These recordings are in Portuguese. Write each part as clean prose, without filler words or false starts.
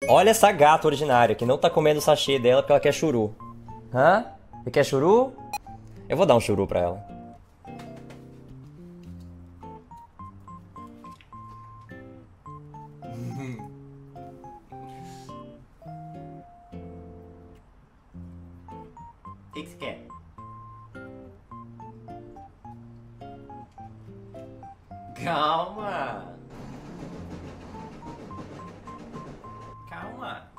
Olha essa gata ordinária que não tá comendo o sachê dela porque ela quer churu. Hã? Você quer churu? Eu vou dar um churu pra ela. O que você quer? Calma! Calma!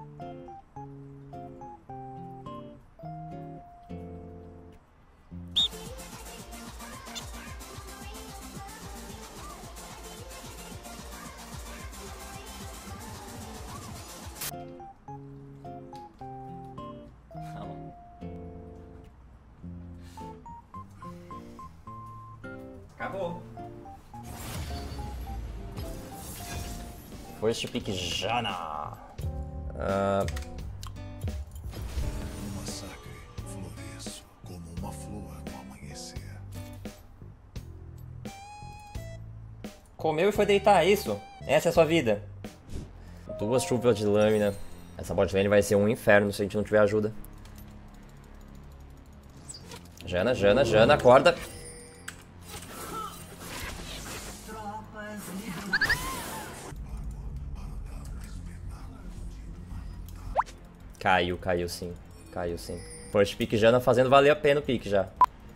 Calma. Acabou. First pick Jana. No massacre, floresço como uma flor no amanhecer. Comeu e foi deitar, é isso? Essa é a sua vida. 2 chuvas de lâmina. Essa bot lane vai ser um inferno se a gente não tiver ajuda. Jana, Jana, Jana, acorda. Caiu, caiu sim. Caiu sim. First pick Jana fazendo valer a pena o pick já.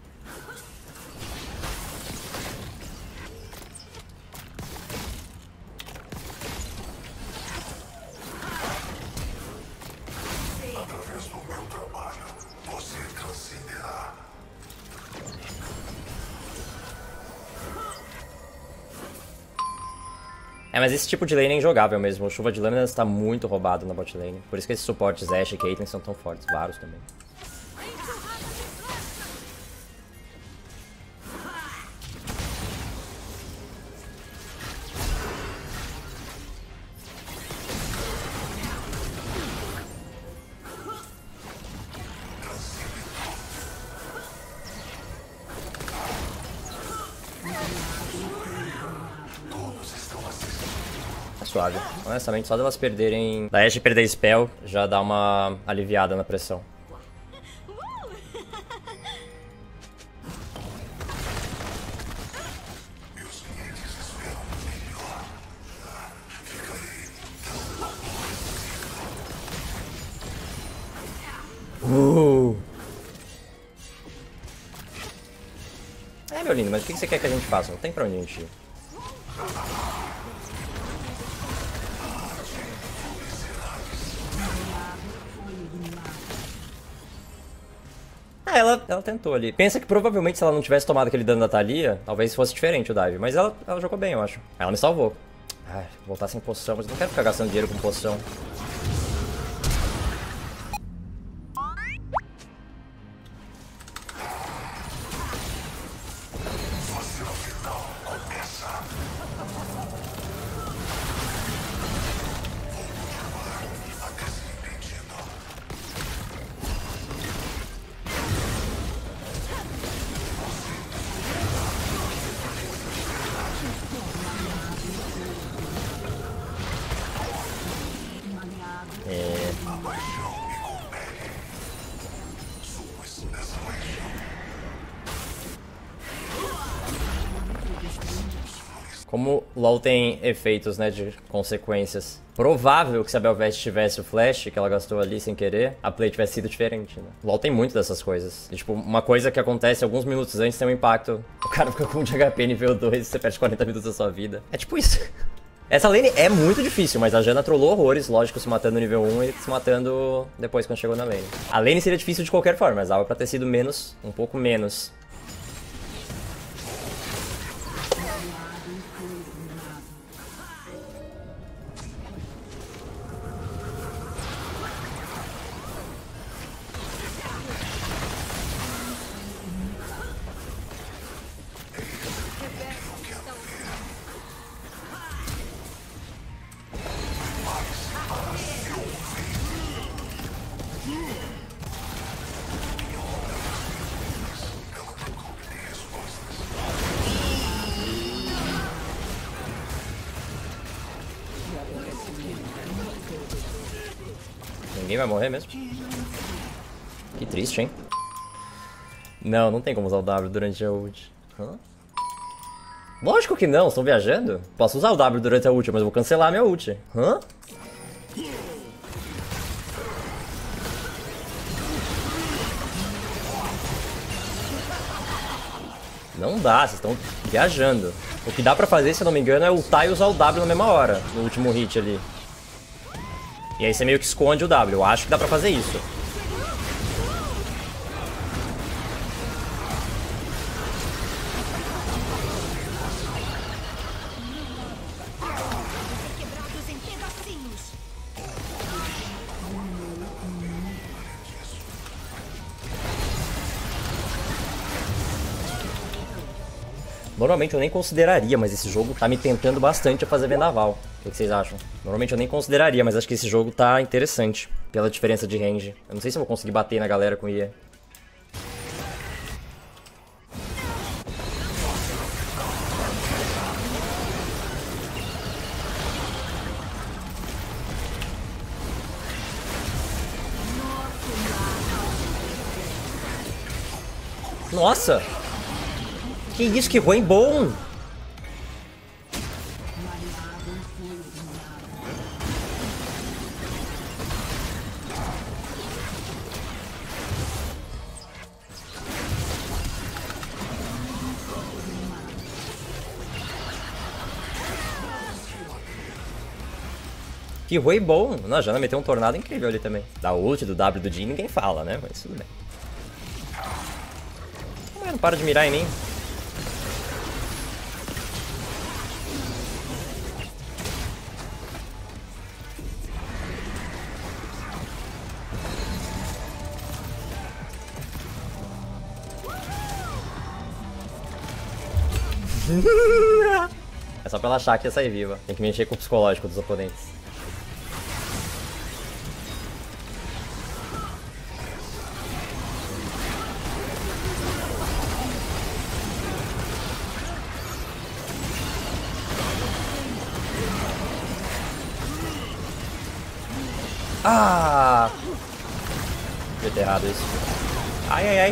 Através do meu trabalho, você transcenderá. É, mas esse tipo de lane é injogável mesmo. O chuva de lâminas está muito roubado na bot lane. Por isso que esses suportes Ashe e Caitlyn são tão fortes. Varus também. É suave. Honestamente, só delas perderem... Da Ashe perder spell, já dá uma aliviada na pressão. Meus clientes esperam melhor. Ficarei É, meu lindo, mas o que você quer que a gente faça? Não tem pra onde a gente ir. Ah, ela tentou ali. Pensa que provavelmente se ela não tivesse tomado aquele dano da Thalia, talvez fosse diferente o dive. Mas ela jogou bem, eu acho. Ela me salvou. Ai, vou voltar sem poção, mas eu não quero ficar gastando dinheiro com poção. fazer o final começa. Vou continuar até ser entendido. A paixão me compele. Somos essa paixão. Como o LoL tem efeitos, né, de consequências. Provável que se a Belvete tivesse o flash que ela gastou ali sem querer, a play tivesse sido diferente, né? O LoL tem muito dessas coisas. E, tipo, uma coisa que acontece alguns minutos antes tem um impacto. O cara fica com um de HP nível 2 e você perde 40 minutos da sua vida. É tipo isso. Essa lane é muito difícil, mas a Jana trollou horrores, lógico, se matando no nível 1 e se matando depois quando chegou na lane. A lane seria difícil de qualquer forma, mas dava pra ter sido menos, um pouco menos. Ninguém vai morrer mesmo? Que triste, hein? Não, não tem como usar o W durante a ult. Hã? Lógico que não, estão viajando. Posso usar o W durante a ult, mas eu vou cancelar a minha ult. Hã? Não dá, vocês estão viajando. O que dá pra fazer, se eu não me engano, é ultar e usar o W na mesma hora, no último hit ali. E aí você meio que esconde o W. Eu acho que dá pra fazer isso. Normalmente eu nem consideraria, mas esse jogo tá me tentando bastante a fazer vendaval. O que vocês acham? Normalmente eu nem consideraria, mas acho que esse jogo tá interessante. Pela diferença de range. Eu não sei se eu vou conseguir bater na galera com IE. Nossa! Que isso, que ruim bom! Que ruim bom! Não, a Jana meteu um tornado incrível ali também. Da ult, do W, do Jhin, ninguém fala, né? Mas tudo bem. Não para de mirar em mim. É só pra ela achar que ia sair viva. Tem que mexer com o psicológico dos oponentes. Ah! Devia ter errado isso. Ai, ai, ai.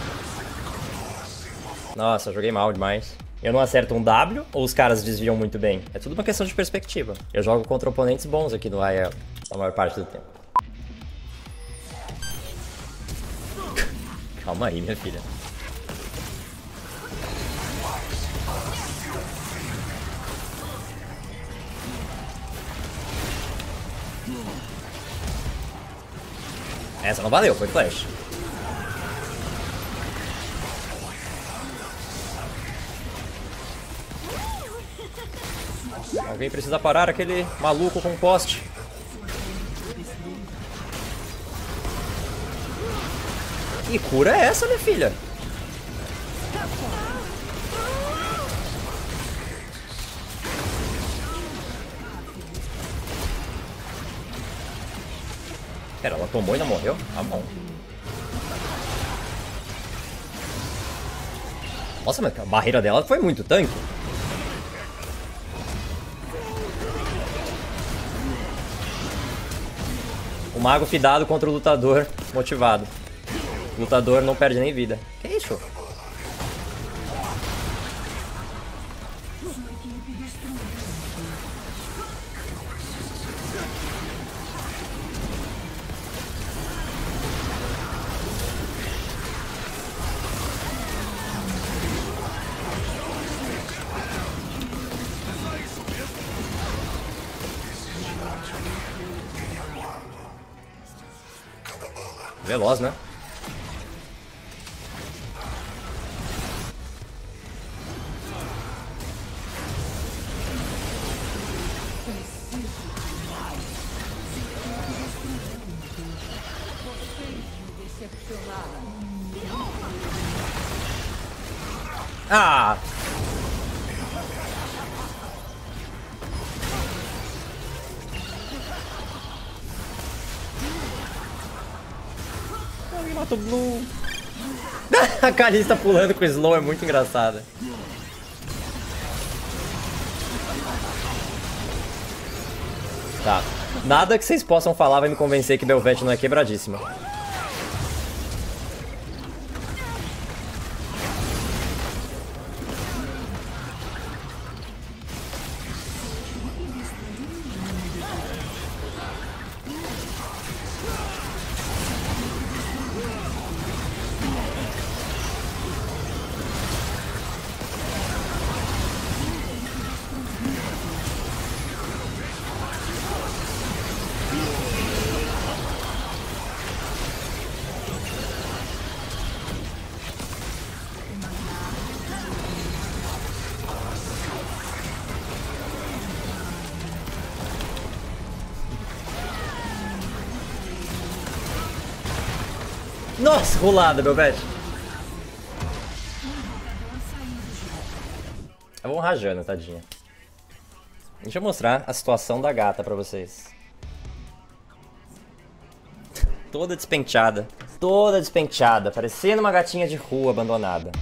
Nossa, joguei mal demais. Eu não acerto um W ou os caras desviam muito bem? É tudo uma questão de perspectiva. Eu jogo contra oponentes bons aqui no IEL, a maior parte do tempo. Calma aí, minha filha. Essa não valeu, foi flash. Alguém precisa parar aquele maluco com poste. Que cura é essa, minha filha? Pera, ela tomou e não morreu? Tá bom. Nossa, mas a barreira dela foi muito tanque. O mago fidado contra o lutador motivado. O lutador não perde nem vida. Que isso? Veloz, né? Ah! Alguém mata o Blue. A Kalista pulando com o slow é muito engraçada. Tá. Nada que vocês possam falar vai me convencer que Belvete não é quebradíssima. Nossa, rolada, Belvete. Eu vou rajando, tadinha. Deixa eu mostrar a situação da gata pra vocês. Toda despenteada. Toda despenteada, parecendo uma gatinha de rua abandonada.